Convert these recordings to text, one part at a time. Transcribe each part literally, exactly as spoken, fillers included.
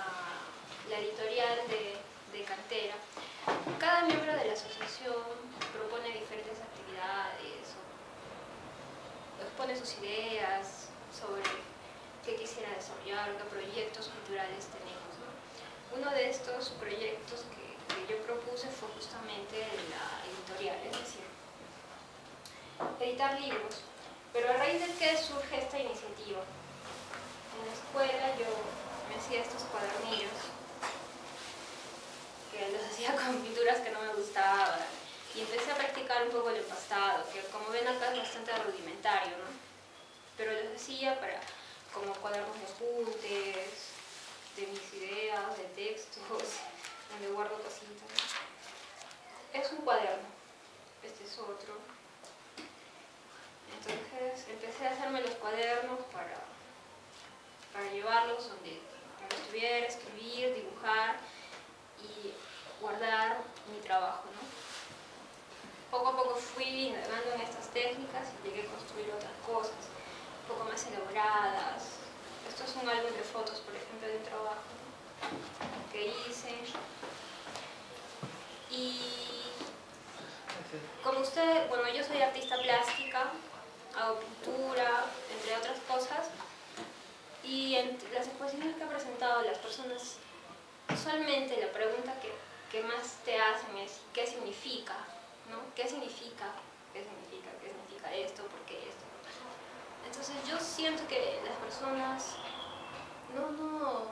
a la editorial de, de Cantera. Cada miembro de la asociación propone diferentes actividades, o expone sus ideas sobre qué quisiera desarrollar, qué proyectos culturales tenemos, ¿no? Uno de estos proyectos que, que yo propuse fue justamente la editorial, es decir, editar libros. Pero a raíz de qué surge esta iniciativa. En la escuela yo me hacía estos cuadernillos, que los hacía con pinturas que no me gustaban, y empecé a practicar un poco el empastado, que como ven acá es bastante rudimentario, ¿no? Pero los hacía para, como cuadernos de apuntes, de mis ideas, de textos, donde guardo cositas, ¿no? Es un cuaderno, este es otro. Entonces empecé a hacerme los cuadernos para, para llevarlos donde, donde estuviera, escribir, dibujar y guardar mi trabajo, ¿no? Poco a poco fui indagando en estas técnicas y llegué a construir otras cosas, un poco más elaboradas. Esto es un álbum de fotos, por ejemplo, de un trabajo, ¿no?, que hice. Y como usted, bueno, yo soy artista plástica, hago pintura, entre otras cosas, y en las exposiciones que he presentado, las personas, usualmente la pregunta que, que más te hacen es ¿qué significa? ¿No? ¿Qué significa? ¿Qué significa? ¿Qué significa esto? ¿Por qué esto? Entonces yo siento que las personas no, no,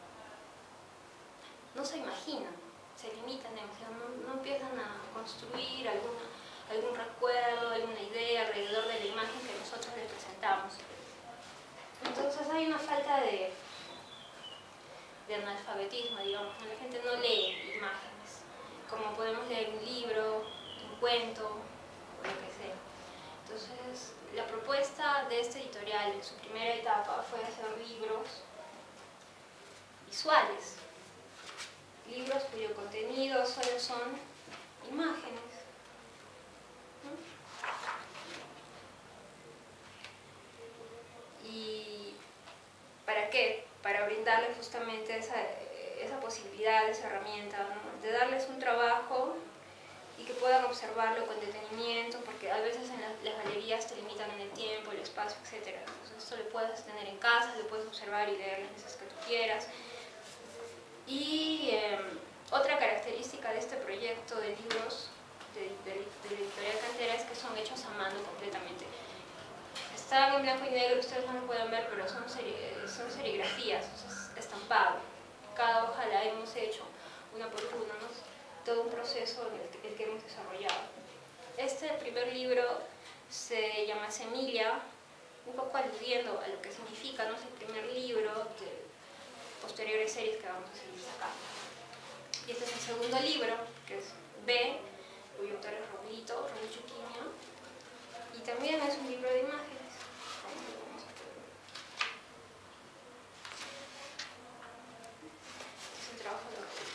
no se imaginan, se limitan demasiado, no, no empiezan a construir alguna, algún recuerdo, alguna idea alrededor de la imagen que nosotros les presentamos. Entonces hay una falta de, de analfabetismo, digamos, la gente no lee imágenes, como podemos leer un libro, un cuento, o lo que sea. Entonces, la propuesta de este editorial en su primera etapa fue hacer libros visuales, libros cuyo contenido solo son imágenes, ¿no? ¿Y para qué? Para brindarles justamente esa, esa posibilidad, esa herramienta, ¿no?, de darles un trabajo y que puedan observarlo con detenimiento, porque a veces en las, las galerías te limitan en el tiempo, el espacio, etcétera. Entonces esto lo puedes tener en casa, lo puedes observar y leer las veces que tú quieras. Y eh, otra característica de este proyecto de libros de, de, de la editorial Cantera es que son hechos a mano completamente. Están en blanco y negro, ustedes no lo pueden ver, pero son, seri son serigrafías, es estampado. Cada hoja la hemos hecho una por una, ¿no? Todo un proceso en el que, el que hemos desarrollado. Este primer libro se llama Semilla, un poco aludiendo a lo que significa, ¿no?, es el primer libro de posteriores series que vamos a seguir sacando. Y este es el segundo libro, que es B, cuyo autor es Raulito, Raúl Chuquiño, y también es un libro de imágenes. Este es el trabajo de Raúl.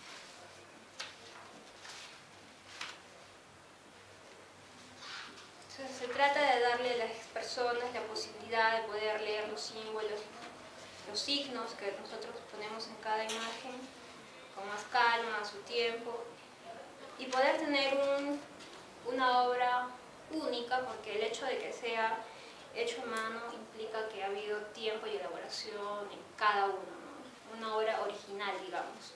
Entonces se trata de darle a las personas la posibilidad de poder leer los símbolos, los signos que nosotros ponemos en cada imagen, con más calma, a su tiempo, y poder tener un, una obra única, porque el hecho de que sea hecho a mano implica que ha habido tiempo y elaboración en cada uno, ¿no? Una obra original, digamos.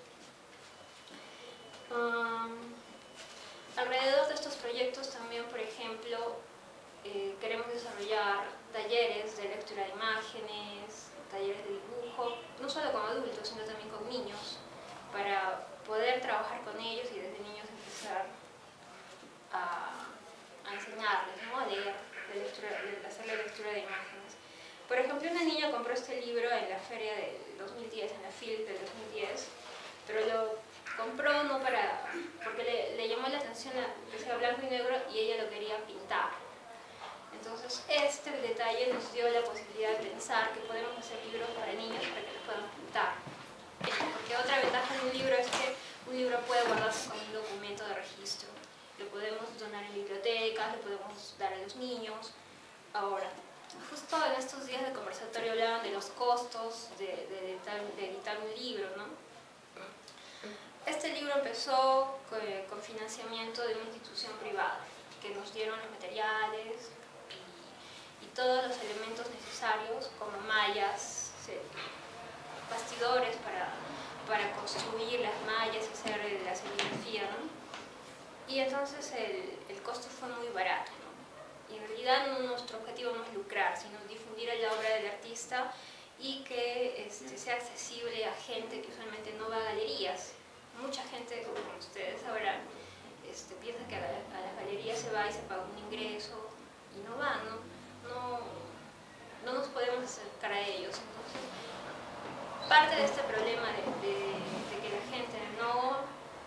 Um, alrededor de estos proyectos también, por ejemplo, eh, queremos desarrollar talleres de lectura de imágenes, talleres de dibujo, no solo con adultos, sino también con niños, para poder trabajar con ellos y desde niños empezar a, a enseñarles, ¿no?, a leer, de lectura, de hacer la lectura de imágenes. Por ejemplo, una niña compró este libro en la feria del dos mil diez, en la FIL del dos mil diez, pero lo compró no para, porque le, le llamó la atención que sea blanco y negro y ella lo quería pintar. Entonces este detalle nos dio la posibilidad de pensar que podemos hacer libros para niños para que los puedan pintar. Porque otra ventaja de un libro es que un libro puede guardarse como un documento de registro. Lo podemos donar en bibliotecas, lo podemos dar a los niños. Ahora, justo en estos días de conversatorio hablaban de los costos de, de, editar, de editar un libro, ¿no? Este libro empezó con, con financiamiento de una institución privada que nos dieron los materiales y, y todos los elementos necesarios como mallas, bastidores para, para construir las mallas y hacer la serigrafía, ¿no? Y entonces el, el costo fue muy barato, ¿no? Y en realidad no, nuestro objetivo no es lucrar, sino difundir la obra del artista y que este, sea accesible a gente que usualmente no va a galerías. Mucha gente, como ustedes sabrán, este, piensa que a, la, a las galerías se va y se paga un ingreso y no va, ¿no? No, no nos podemos acercar a ellos. Entonces, parte de este problema de, de, de que la gente no,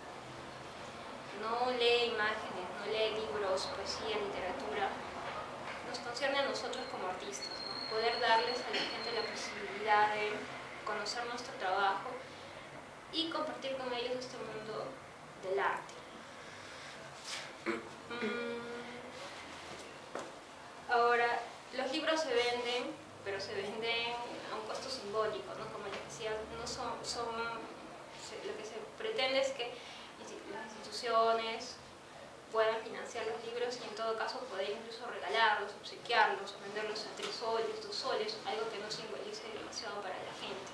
no lee imágenes, no lee libros, poesía, literatura, nos concierne a nosotros como artistas, ¿no? Poder darles a la gente la posibilidad de conocer nuestro trabajo y compartir con ellos este mundo del arte. Ahora, los libros se venden, pero se venden a un costo simbólico, ¿no? Como les decía, no son, son, lo que se pretende es que las instituciones puedan financiar los libros y en todo caso poder incluso regalarlos, obsequiarlos, venderlos a tres soles, dos soles, algo que no simbolice demasiado para la gente.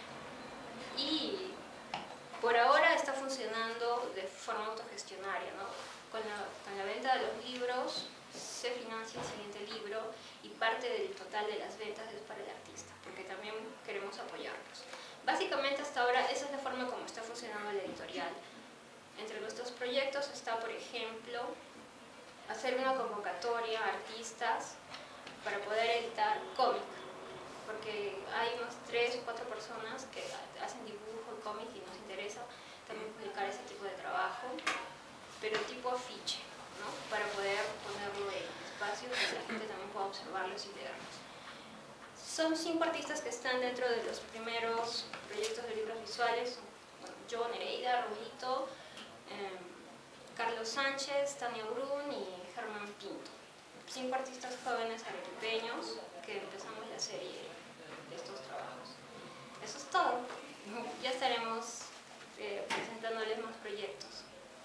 Y por ahora está funcionando de forma autogestionaria, ¿no? Con la, con la venta de los libros se financia el siguiente libro y parte del total de las ventas es para el artista, porque también queremos apoyarlos. Básicamente hasta ahora esa es la forma como está funcionando la editorial. Entre nuestros proyectos está, por ejemplo, hacer una convocatoria a artistas para poder editar cómic, porque hay unas tres o cuatro personas que hacen dibujo y cómic y nos interesa también publicar ese tipo de trabajo, pero tipo afiche, ¿no? Para poder ponerlo en espacios donde la gente también pueda observarlos y leerlos. Son cinco artistas que están dentro de los primeros proyectos de libros visuales. Bueno, yo, Nereida, Rojito, eh, Carlos Sánchez, Tania Brun y Germán Pinto. Cinco artistas jóvenes arequipeños que empezamos la serie de estos trabajos. Eso es todo. Ya estaremos eh, presentándoles más proyectos.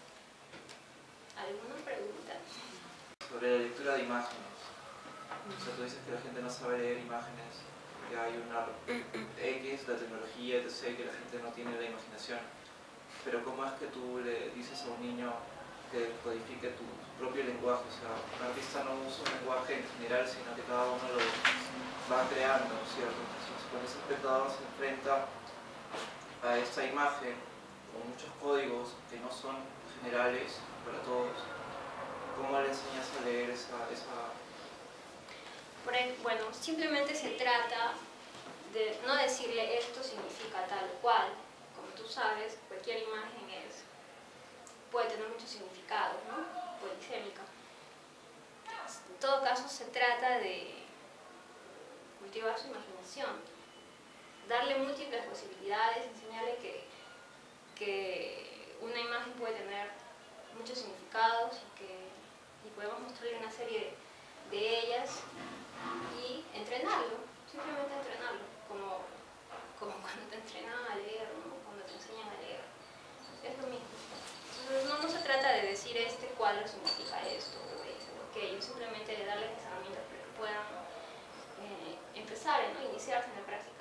¿Alguna pregunta? Sobre la lectura de imágenes. O sea, tú dices que la gente no sabe leer imágenes, que hay una X, la tecnología, etcétera, que la gente no tiene la imaginación. Pero ¿cómo es que tú le dices a un niño que codifique tu propio lenguaje? O sea, un artista no usa un lenguaje en general, sino que cada uno lo va creando, ¿cierto? Entonces, cuando ese espectador se enfrenta a esta imagen con muchos códigos que no son generales para todos, ¿cómo le enseñas a leer esa...? esa... Por ahí, bueno, simplemente se trata de no decirle esto significa tal o cual. Como tú sabes, cualquier imagen es, puede tener muchos significados, ¿no? Polisémica. En todo caso, se trata de cultivar su imaginación, darle múltiples posibilidades, enseñarle que, que una imagen puede tener muchos significados y que y podemos mostrarle una serie de, de ellas y entrenarlo, simplemente entrenarlo, como, como cuando te entrenan a leer, ¿no? Cuando te enseñan a leer. Es lo mismo. Entonces no, no se trata de decir este cuadro significa esto o esto o aquello, simplemente de darles las herramientas para que puedan eh, empezar, ¿no? Iniciarse en la práctica.